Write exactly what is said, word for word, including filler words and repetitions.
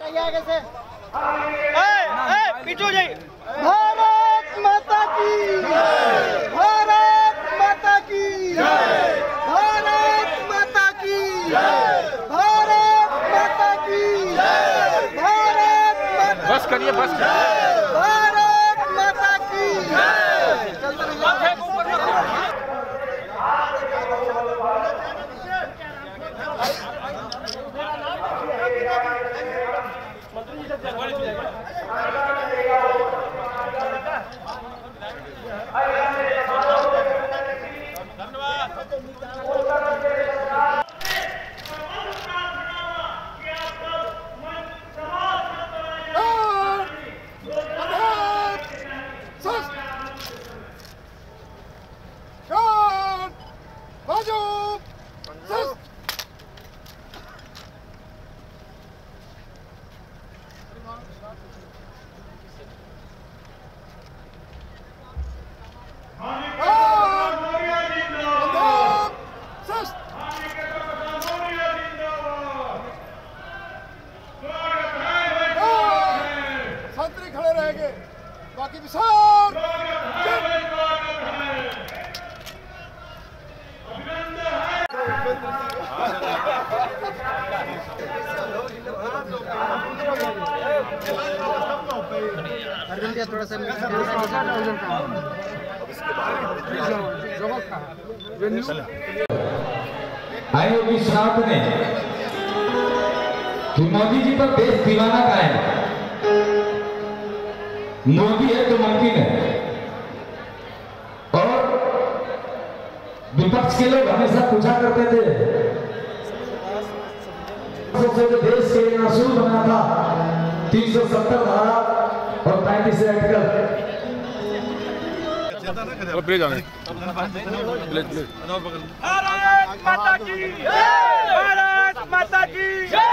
आगे से पीछे जाइए। भारत माता की भारत माता की भारत माता की भारत माता की भारत माता बस करिए बस भारत माता की खड़े रहेंगे बाकी विशाल थोड़ा सा आए योगी श्रावण ने कि मोदी जी पर देश दीवाना का है, मोदी है तो मुमकिन है। और विपक्ष के लोग हमेशा पूछा करते थे जो देश के लिए असूल बना था तीन सौ सत्तर धारा और पैंतीस आर्टिकल। प्लीज आने प्लीज प्लीज। भारत माता की भारत माता की